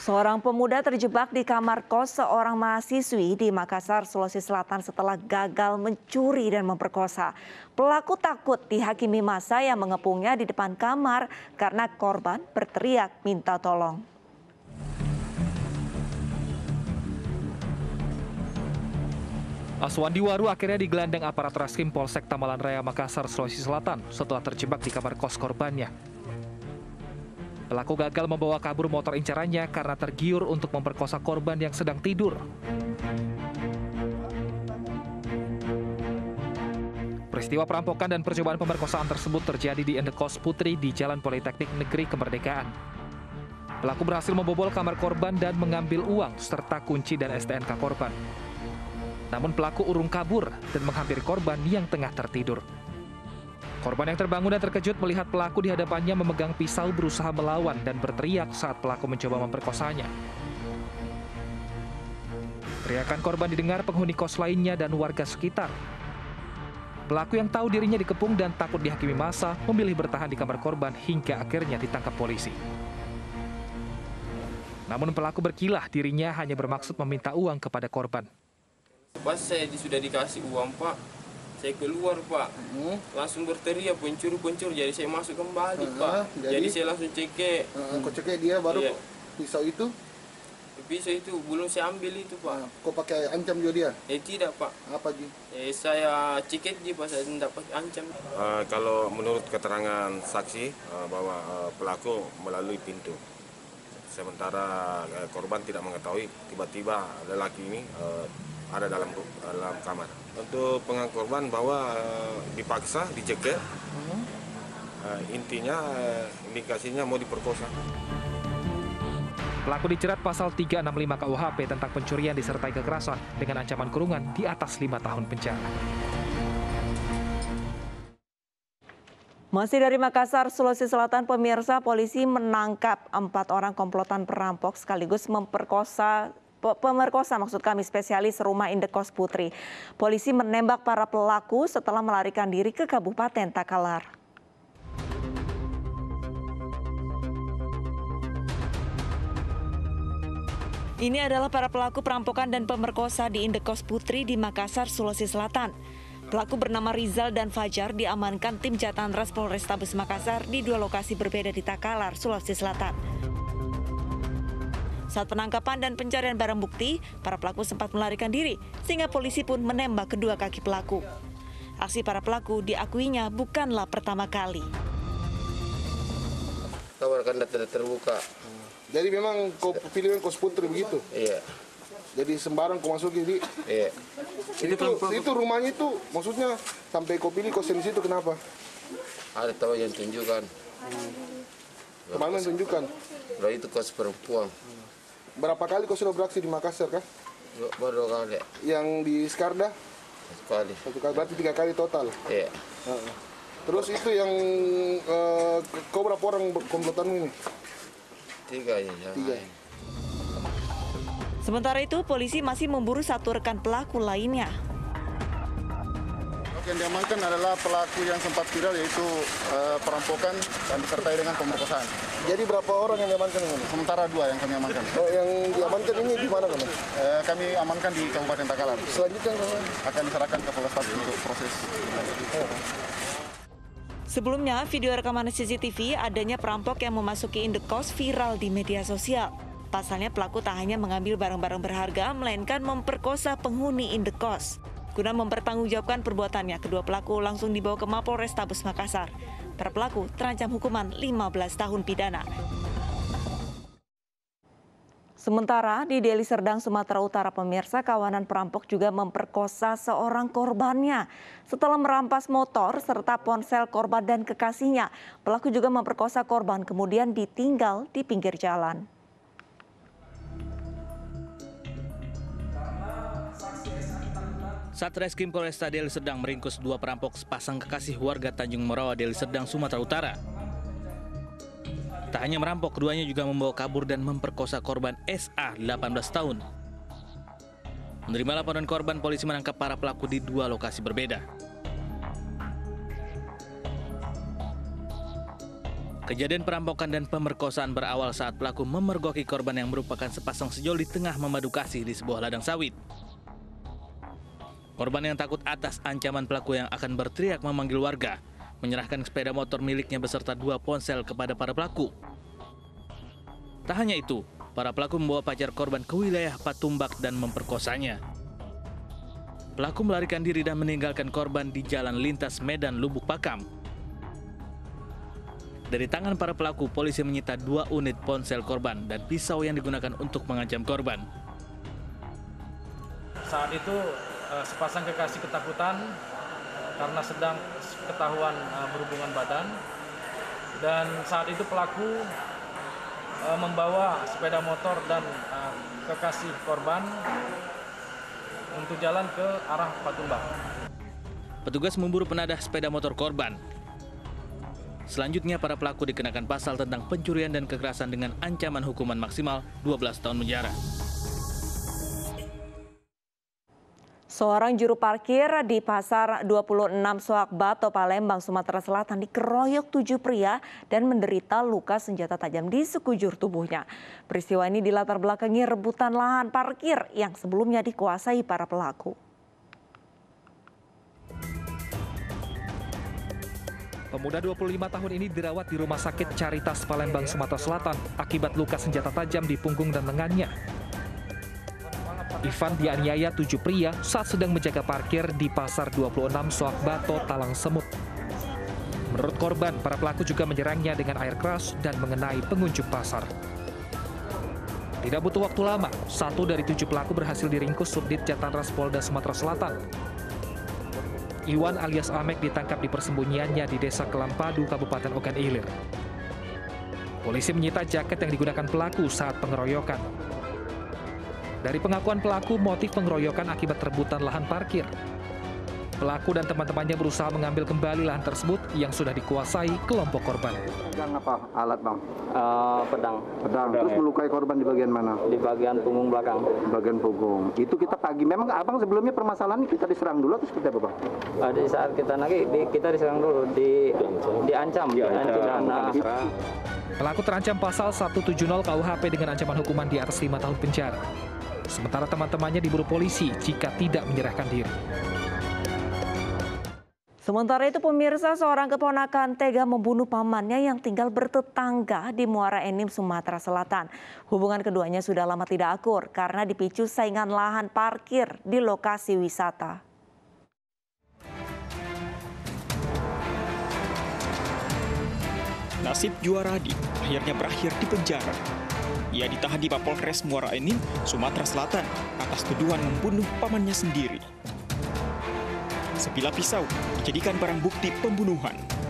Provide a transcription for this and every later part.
Seorang pemuda terjebak di kamar kos seorang mahasiswi di Makassar, Sulawesi Selatan setelah gagal mencuri dan memperkosa. Pelaku takut dihakimi massa yang mengepungnya di depan kamar karena korban berteriak minta tolong. Aswandi Waru akhirnya digelandang aparat Reskrim Polsek Tamalan Raya Makassar, Sulawesi Selatan setelah terjebak di kamar kos korbannya. Pelaku gagal membawa kabur motor incarannya karena tergiur untuk memperkosa korban yang sedang tidur. Peristiwa perampokan dan percobaan pemerkosaan tersebut terjadi di indekos Putri di Jalan Politeknik Negeri Kemerdekaan. Pelaku berhasil membobol kamar korban dan mengambil uang serta kunci dan STNK korban. Namun pelaku urung kabur dan menghampiri korban yang tengah tertidur. Korban yang terbangun dan terkejut melihat pelaku di hadapannya memegang pisau berusaha melawan dan berteriak saat pelaku mencoba memperkosanya. Teriakan korban didengar penghuni kos lainnya dan warga sekitar. Pelaku yang tahu dirinya dikepung dan takut dihakimi massa memilih bertahan di kamar korban hingga akhirnya ditangkap polisi. Namun pelaku berkilah dirinya hanya bermaksud meminta uang kepada korban. Pas saya sudah dikasih uang, Pak, saya keluar, Pak, langsung berteriak pencuri, jadi saya masuk kembali, Pak. Jadi saya langsung cekek. Kau cekek dia baru iya. Pisau itu? Pisau itu belum saya ambil itu, Pak. Kau pakai ancam juga dia? Tidak, Pak. Apa Ji? Saya cekek dia, Pak, saya tidak pakai ancam. Kalau menurut keterangan saksi bahwa pelaku melalui pintu. Sementara korban tidak mengetahui tiba-tiba lelaki ini ada dalam kamar. Untuk pengakuan korban bahwa dipaksa, dicekek, intinya indikasinya mau diperkosa. Pelaku dijerat pasal 365 KUHP tentang pencurian disertai kekerasan dengan ancaman kurungan di atas 5 tahun penjara. Masih dari Makassar, Sulawesi Selatan, pemirsa, polisi menangkap 4 orang komplotan perampok sekaligus pemerkosa spesialis rumah indekos Putri. Polisi menembak para pelaku setelah melarikan diri ke Kabupaten Takalar. Ini adalah para pelaku perampokan dan pemerkosa di indekos Putri di Makassar, Sulawesi Selatan. Pelaku bernama Rizal dan Fajar diamankan tim Jatan Ras Polrestabes Makassar di 2 lokasi berbeda di Takalar, Sulawesi Selatan. Saat penangkapan dan pencarian barang bukti, para pelaku sempat melarikan diri, sehingga polisi pun menembak kedua kaki pelaku. Aksi para pelaku diakuinya bukanlah pertama kali. Kamar kan tidak terbuka. Jadi memang kau pilih kos Putri begitu? Iya. Jadi sembarang kau masuki di? Iya. Itu rumahnya itu, maksudnya sampai kau pilih kos di situ kenapa? Ada tahu yang tunjukkan. Kemana tunjukkan? Kalau itu kos perempuan. Berapa kali kau sudah beraksi di Makassar kah? Baru 2 kali. Yang di Skarda? 1 kali. 1 kali, berarti 3 kali total? Iya. Terus itu yang kau berapa orang komplotan ini? 3 ya. 3. Sementara itu, polisi masih memburu 1 rekan pelaku lainnya. Yang diamankan adalah pelaku yang sempat viral, yaitu perampokan dan disertai dengan pemerkosaan. Jadi berapa orang yang diamankan ini? Sementara 2 yang kami amankan. Oh, yang diamankan ini di mana kan? Kami amankan di Kabupaten Takalar. Selanjutnya akan diserahkan ke Polrestabes untuk proses. Sebelumnya, video rekaman CCTV adanya perampok yang memasuki indekos viral di media sosial. Pasalnya pelaku tak hanya mengambil barang-barang berharga, melainkan memperkosa penghuni indekos. Guna mempertanggungjawabkan perbuatannya, kedua pelaku langsung dibawa ke Mapolrestabes Makassar. Para pelaku terancam hukuman 15 tahun pidana. Sementara di Deli Serdang, Sumatera Utara, pemirsa, kawanan perampok juga memperkosa seorang korbannya. Setelah merampas motor serta ponsel korban dan kekasihnya, pelaku juga memperkosa korban kemudian ditinggal di pinggir jalan. Satreskrim Polresta Deli Serdang meringkus 2 perampok sepasang kekasih warga Tanjung Morawa, Deli Serdang, Sumatera Utara. Tak hanya merampok, keduanya juga membawa kabur dan memperkosa korban SA 18 tahun. Menerima laporan korban, polisi menangkap para pelaku di 2 lokasi berbeda. Kejadian perampokan dan pemerkosaan berawal saat pelaku memergoki korban yang merupakan sepasang sejoli tengah memadu kasih di sebuah ladang sawit. Korban yang takut atas ancaman pelaku yang akan berteriak memanggil warga, menyerahkan sepeda motor miliknya beserta 2 ponsel kepada para pelaku. Tak hanya itu, para pelaku membawa pacar korban ke wilayah Patumbak dan memperkosanya. Pelaku melarikan diri dan meninggalkan korban di jalan lintas Medan Lubuk Pakam. Dari tangan para pelaku, polisi menyita 2 unit ponsel korban dan pisau yang digunakan untuk mengancam korban. Saat itu sepasang kekasih ketakutan karena sedang ketahuan berhubungan badan, dan saat itu pelaku membawa sepeda motor dan kekasih korban untuk jalan ke arah Patumbak. Petugas memburu penadah sepeda motor korban. Selanjutnya, para pelaku dikenakan pasal tentang pencurian dan kekerasan dengan ancaman hukuman maksimal 12 tahun penjara. Seorang juru parkir di Pasar 26 Soak Bato, Palembang, Sumatera Selatan dikeroyok 7 pria dan menderita luka senjata tajam di sekujur tubuhnya. Peristiwa ini dilatar belakangi rebutan lahan parkir yang sebelumnya dikuasai para pelaku. Pemuda 25 tahun ini dirawat di Rumah Sakit Caritas Palembang, Sumatera Selatan akibat luka senjata tajam di punggung dan lengannya. Ivan dianiaya 7 pria saat sedang menjaga parkir di Pasar 26 Soak Bato, Talang Semut. Menurut korban, para pelaku juga menyerangnya dengan air keras dan mengenai pengunjung pasar. Tidak butuh waktu lama, 1 dari 7 pelaku berhasil diringkus Subdit Jatanras Polda Sumatera Selatan. Iwan alias Amek ditangkap di persembunyiannya di Desa Kelampadu, Kabupaten Ogan Ilir. Polisi menyita jaket yang digunakan pelaku saat pengeroyokan. Dari pengakuan pelaku, motif pengeroyokan akibat rebutan lahan parkir. Pelaku dan teman-temannya berusaha mengambil kembali lahan tersebut yang sudah dikuasai kelompok korban. Pegang apa alat, Bang? Pedang. Terus melukai korban di bagian mana? Di bagian punggung belakang. Di bagian punggung. Itu kita tagih. Memang Abang sebelumnya permasalahan ini kita diserang dulu atau seperti apa, Bang? Di saat kita nagih, kita diserang dulu, diancam. Pelaku terancam pasal 170 KUHP dengan ancaman hukuman di atas 5 tahun penjara. Sementara teman-temannya diburu polisi jika tidak menyerahkan diri. Sementara itu pemirsa, seorang keponakan tega membunuh pamannya yang tinggal bertetangga di Muara Enim, Sumatera Selatan. Hubungan keduanya sudah lama tidak akur karena dipicu saingan lahan parkir di lokasi wisata. Nasib Juaradi akhirnya berakhir di penjara. Ia ditahan di Mapolres Muara Enim, Sumatera Selatan atas tuduhan membunuh pamannya sendiri. Sebilah pisau dijadikan barang bukti pembunuhan.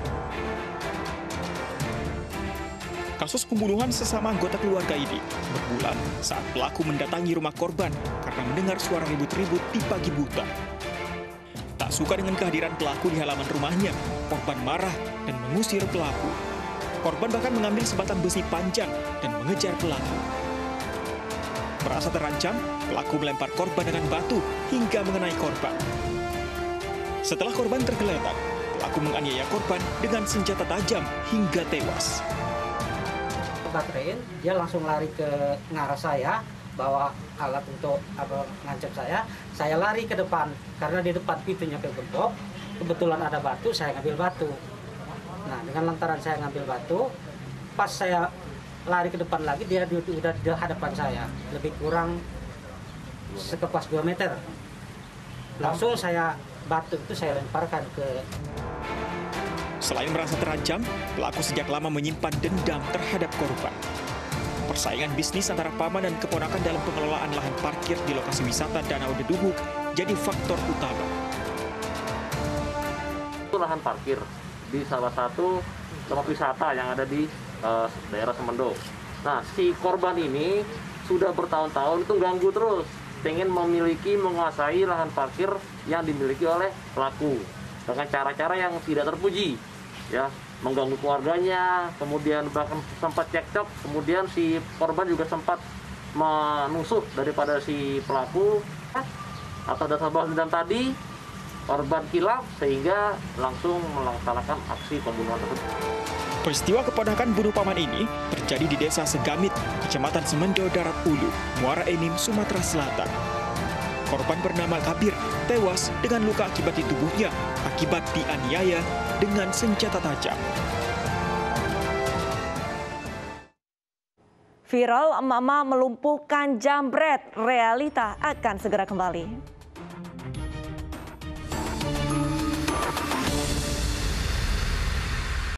Kasus pembunuhan sesama anggota keluarga ini berbulan saat pelaku mendatangi rumah korban karena mendengar suara ribut-ribut di pagi buta. Tak suka dengan kehadiran pelaku di halaman rumahnya, korban marah dan mengusir pelaku. Korban bahkan mengambil sebatang besi panjang dan mengejar pelaku. Merasa terancam, pelaku melempar korban dengan batu hingga mengenai korban. Setelah korban tergeletak, pelaku menganiaya korban dengan senjata tajam hingga tewas. Baterai, dia langsung lari ke ngarah saya, bawa alat untuk ngancam saya. Saya lari ke depan, karena di depan pintunya kegembok, kebetulan ada batu, saya ngambil batu. Nah, dengan lantaran saya ngambil batu, pas saya lari ke depan lagi, dia udah di hadapan saya, lebih kurang sekepas 2 meter. Langsung batu itu saya lemparkan ke... Selain merasa terancam, pelaku sejak lama menyimpan dendam terhadap korban. Persaingan bisnis antara paman dan keponakan dalam pengelolaan lahan parkir di lokasi wisata Danau Deduhuk jadi faktor utama. Itu lahan parkir di salah satu tempat wisata yang ada di daerah Semendo. Nah, si korban ini sudah bertahun-tahun itu ganggu terus, pengen menguasai lahan parkir yang dimiliki oleh pelaku dengan cara-cara yang tidak terpuji, ya, mengganggu keluarganya, kemudian bahkan sempat cekcok, kemudian si korban juga sempat menusuk daripada si pelaku. Atau dasar balas dendam tadi, korban kilaf sehingga langsung melaksanakan aksi pembunuhan tersebut. Peristiwa keponakan bunuh paman ini terjadi di Desa Segamit, Kecamatan Semendo Darat Ulu, Muara Enim, Sumatera Selatan. Korban bernama Kabir tewas dengan luka akibat di tubuhnya akibat dianiaya dengan senjata tajam. Viral emak-emak melumpuhkan jambret, realita akan segera kembali.